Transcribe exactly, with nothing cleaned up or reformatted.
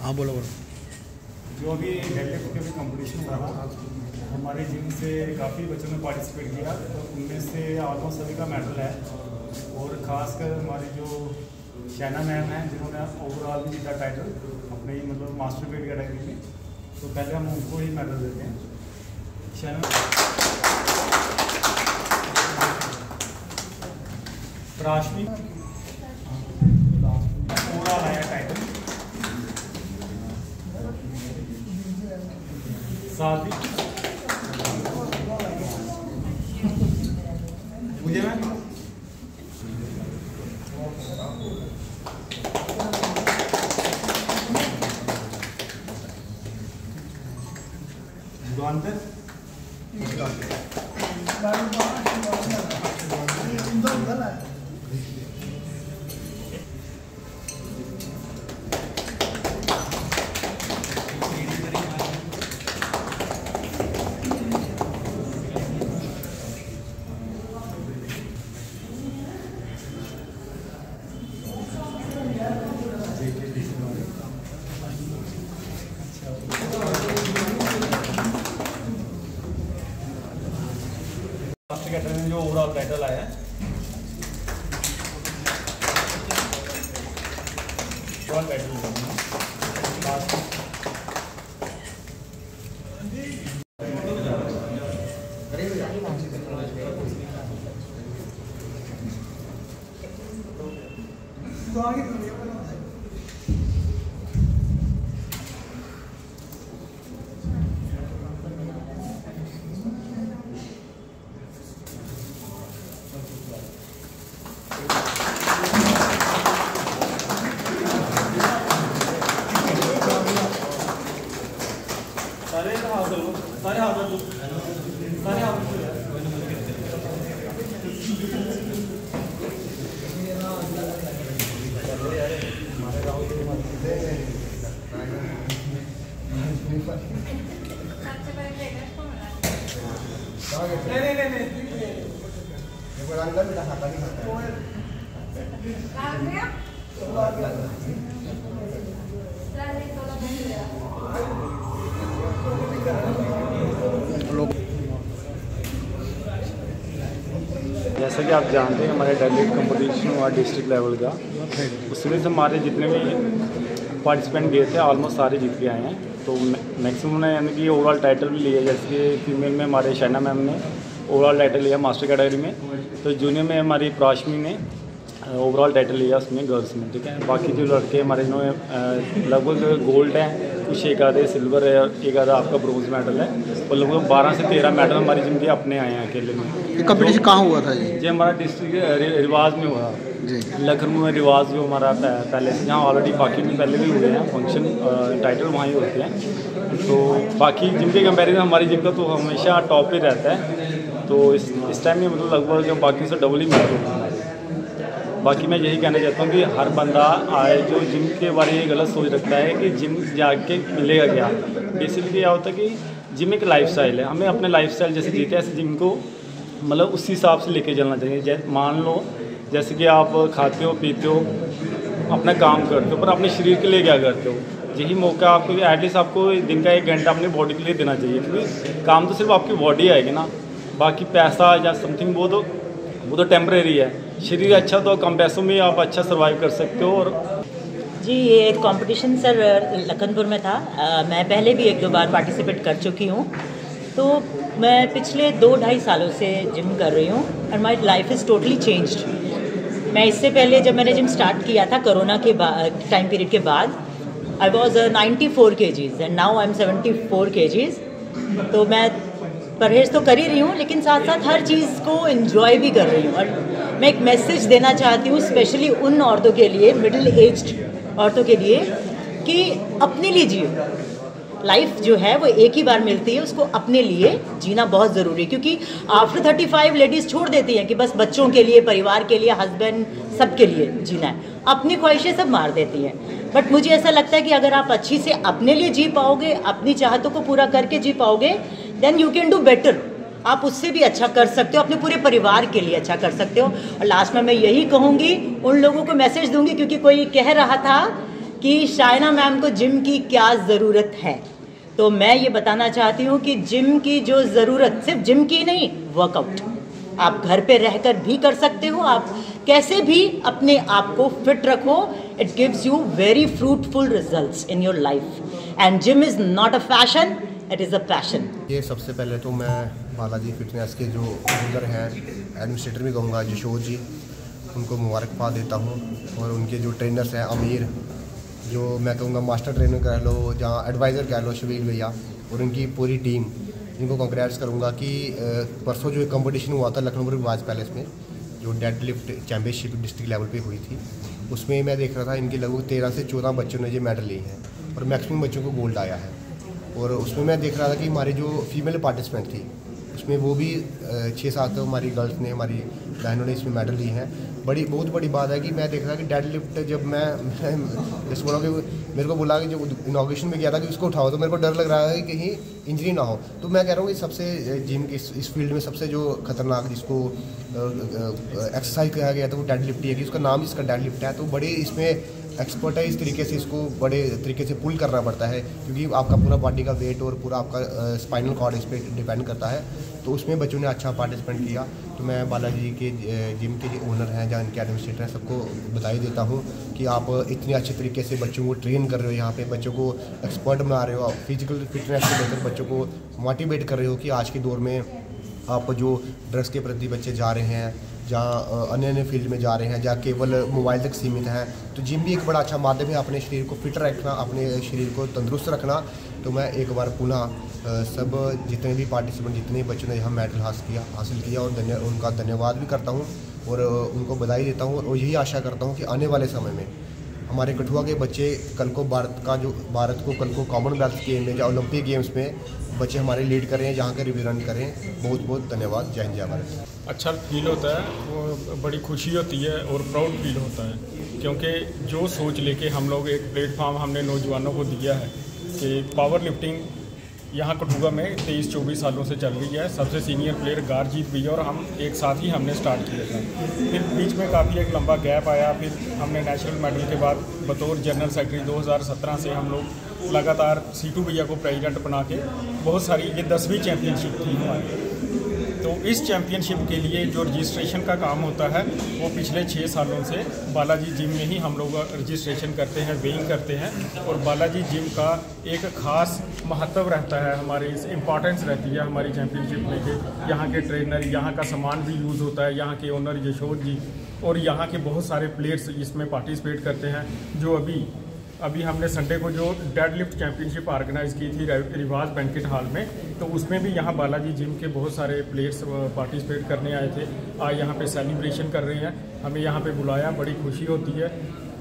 हाँ बोलो बोलो। जो अभी डेडलिफ्ट के भी कंपटीशन हुआ था, हमारे जिम से काफ़ी बच्चों ने पार्टिसिपेट किया, तो उनमें से ऑलमोस्ट सभी का मेडल है। और ख़ासकर हमारी जो शैना मैम हैं, जिन्होंने ओवरऑल भी जीता टाइटल अपने ही मतलब मास्टर वेट कैटेगरी में, तो पहले हम उनको ही मेडल देते हैं। शैना प्राशमी ओवरऑल आया टाइटल। साथ ही मुझे मैं दुआनतर कैटेगरी में जो ओवरऑल टाइटल आया है, ओवरऑल टाइटल सारे हाथ दो, सारे हाथ दो, सारे हाथ दो। नहीं नहीं नहीं जैसा कि आप जानते हैं हमारे डेडलिफ्ट कंपटीशन हुआ डिस्ट्रिक्ट लेवल का, उसमें से हमारे जितने भी पार्टिसिपेंट गए थे ऑलमोस्ट सारे जीत के आए हैं। तो मैक्सिमम ने यानी कि ओवरऑल टाइटल भी लिया, जैसे कि फीमेल में हमारे शैना मैम ने ओवरऑल टाइटल लिया मास्टर कैटेगरी में, तो जूनियर में हमारी प्राशमी ने ओवरऑल टाइटल लिया उसमें गर्ल्स में, ठीक है। बाकी जो लड़के हमारे जिन्होंने लगभग गोल्ड हैं, कुछ एक आधे सिल्वर है, एक आधा आपका ब्रोंज मेडल है, और लगभग बारह से तेरह मेडल हमारी जिम के अपने आए हैं अकेले में। ये कंपटीशन कहाँ हुआ था जी? ये हमारा डिस्ट्रिक्ट रिवाज में हुआ जी, लखनऊ में रिवाज जो हमारा पहले से, जहाँ ऑलरेडी बाकी में पहले भी हुए हैं फंक्शन, टाइटल वहाँ ही होते हैं। तो बाकी जिम के कंपेरिजन हमारी जिम का तो हमेशा टॉप पे रहता है, तो इस इस टाइम में मतलब लगभग बाकी से डबल ही मेडल होता है। बाकी मैं यही कहना चाहता हूँ कि हर बंदा आए जो जिम के बारे में गलत सोच रखता है कि जिम जाके मिलेगा क्या। बेसिकली क्या होता है कि जिम एक लाइफस्टाइल है, हमें अपने लाइफस्टाइल जैसे जीते ऐसे जिम को मतलब उस हिसाब से लेके चलना चाहिए। जैसे मान लो जैसे कि आप खाते हो पीते हो अपना काम करते हो, पर अपने शरीर के लिए क्या करते हो, यही मौका आपको एटलीस्ट आपको दिन का एक घंटा अपनी बॉडी के लिए देना चाहिए, क्योंकि काम तो सिर्फ आपकी बॉडी आएगी ना, बाकी पैसा या समथिंग वो तो वो तो टेम्परेरी है। शरीर अच्छा तो कम पैसों में आप अच्छा सर्वाइव कर सकते हो। और जी ये कंपटीशन सर लखनपुर में था, आ, मैं पहले भी एक दो बार पार्टिसिपेट कर चुकी हूँ। तो मैं पिछले दो ढाई सालों से जिम कर रही हूँ और my life is totally changed. मैं इससे पहले जब मैंने जिम स्टार्ट किया था कोरोना के टाइम पीरियड के बाद, I was ninety four K Gs and now I am seventy four K Gs. तो मैं परहेज़ तो कर ही रही हूँ, लेकिन साथ साथ हर चीज़ को एंजॉय भी कर रही हूँ। और मैं एक मैसेज देना चाहती हूँ स्पेशली उन औरतों के लिए, मिडिल एज्ड औरतों के लिए, कि अपने लिए जियो। लाइफ जो है वो एक ही बार मिलती है, उसको अपने लिए जीना बहुत ज़रूरी है। क्योंकि आफ्टर थर्टी फाइव लेडीज़ छोड़ देती हैं कि बस बच्चों के लिए, परिवार के लिए, हस्बैंड, सबके लिए जीना है, अपनी ख्वाहिशें सब मार देती हैं। बट मुझे ऐसा लगता है कि अगर आप अच्छी से अपने लिए जी पाओगे, अपनी चाहतों को पूरा करके जी पाओगे, then you can do better. आप उससे भी अच्छा कर सकते हो, अपने पूरे परिवार के लिए अच्छा कर सकते हो। और लास्ट में मैं यही कहूँगी, उन लोगों को मैसेज दूंगी, क्योंकि कोई कह रहा था कि शाइना मैम को जिम की क्या ज़रूरत है। तो मैं ये बताना चाहती हूँ कि जिम की जो ज़रूरत सिर्फ जिम की नहीं, वर्कआउट आप घर पे रहकर भी कर सकते हो। आप कैसे भी अपने आप को फिट रखो, it gives you very fruitful results in your life. And gym is not a fashion, it is a passion. ये सबसे पहले तो मैं बालाजी फिटनेस के जो ओनर हैं, एडमिनिस्ट्रेटर भी कहूँगा, यशोर जी, उनको मुबारकबाद देता हूँ। और उनके जो ट्रेनर्स हैं, अमीर, जो मैं कहूँगा मास्टर ट्रेनर कह लो, जहाँ एडवाइज़र कह लो, शबील भैया, और उनकी पूरी टीम, इनको कांग्रेट्स करूँगा कि परसों जो कंपटीशन हुआ था लखनऊ रिवाज पैलेस में, जो dead lift championship district level पे हुई थी, उसमें मैं देख रहा था इनके लगभग तेरह से चौदह बच्चों ने ये मेडल लिए हैं और मैक्सिमम बच्चों को गोल्ड आया है। और उसमें मैं देख रहा था कि हमारी जो फीमेल पार्टिसिपेंट थी, उसमें वो भी छः सात हमारी गर्ल्स ने, हमारी बहनों ने इसमें मेडल लिए हैं। बड़ी बहुत बड़ी बात है कि मैं देख रहा कि डेड लिफ्ट जब मैं जैसे बोला कि मेरे को बोला कि जब इनॉग्रेशन में गया था कि उसको उठाओ, तो मेरे को डर लग रहा है कि कहीं इंजरी ना हो। तो मैं कह रहा हूँ कि सबसे जिम की इस, इस फील्ड में सबसे जो खतरनाक, जिसको एक्सरसाइज किया गया था, वो डेड लिफ्ट ही है कि उसका नाम इसका डेड लिफ्ट है। तो बड़े इसमें एक्सपर्ट है, इस तरीके से इसको बड़े तरीके से पुल करना पड़ता है, क्योंकि आपका पूरा बॉडी का वेट और पूरा आपका स्पाइनल कॉर्ड इस पर डिपेंड करता है। तो उसमें बच्चों ने अच्छा पार्टिसिपेंट किया। तो मैं बालाजी के जिम के जो ओनर हैं, जहाँ इनके एडमिनिस्ट्रेटर हैं, सबको बधाई देता हूँ कि आप इतने अच्छे तरीके से बच्चों को ट्रेन कर रहे हो, यहाँ पे बच्चों को एक्सपर्ट बना रहे हो, फिजिकल फिटनेस को लेकर बच्चों को मोटिवेट कर रहे हो कि आज के दौर में आप जो ड्रग्स के प्रति बच्चे जा रहे हैं, जहाँ अन्य अन्य फील्ड में जा रहे हैं, जहाँ केवल मोबाइल तक सीमित हैं, तो जिम भी एक बड़ा अच्छा माध्यम है अपने शरीर को फिट रखना, अपने शरीर को तंदुरुस्त रखना। तो मैं एक बार पुनः सब जितने भी पार्टिसिपेंट, जितने बच्चों ने यहाँ मेडल हासिल किया हासिल किया और धन्य उनका धन्यवाद भी करता हूँ और उनको बधाई देता हूँ। और यही आशा करता हूँ कि आने वाले समय में हमारे कठुआ के बच्चे कल को भारत का जो भारत को कल को कॉमनवेल्थ गेम में या ओलंपिक गेम्स में बच्चे हमारे लीड करें, यहाँ के रिप्रेजेंट करें। बहुत बहुत धन्यवाद। जय हिंद, जय भारत। अच्छा फील होता है, वो बड़ी खुशी होती है और प्राउड फील होता है, क्योंकि जो सोच लेके हम लोग एक प्लेटफॉर्म हमने नौजवानों को दिया है कि पावर लिफ्टिंग यहाँ कठुआ में तेईस चौबीस सालों से चल रही है। सबसे सीनियर प्लेयर गारजीत भैया और हम एक साथ ही हमने स्टार्ट किया था। फिर बीच में काफ़ी एक लंबा गैप आया, फिर हमने नेशनल मेडल के बाद बतौर जनरल सेक्रेटरी दो हज़ार सत्रह से हम लोग लगातार सीटू भैया को प्रेसिडेंट बना के बहुत सारी, ये दसवीं चैम्पियनशिप थी हमारी। तो इस चैम्पियनशिप के लिए जो रजिस्ट्रेशन का काम होता है वो पिछले छः सालों से बालाजी जिम में ही हम लोग रजिस्ट्रेशन करते हैं, वेइंग करते हैं। और बालाजी जिम का एक ख़ास महत्व रहता है, हमारी इम्पॉर्टेंस रहती है हमारी चैम्पियनशिप में कि यहाँ के ट्रेनर, यहाँ का सामान भी यूज़ होता है, यहाँ के ओनर यशोर जी और यहाँ के बहुत सारे प्लेयर्स इसमें पार्टिसिपेट करते हैं। जो अभी अभी हमने संडे को जो डेड लिफ्ट चैम्पियनशिप ऑर्गेनाइज की थी रिवाज बैंकेट हॉल में, तो उसमें भी यहाँ बालाजी जिम के बहुत सारे प्लेयर्स पार्टिसिपेट करने आए थे। आज यहाँ पे सेलिब्रेशन कर रहे हैं, हमें यहाँ पे बुलाया, बड़ी खुशी होती है।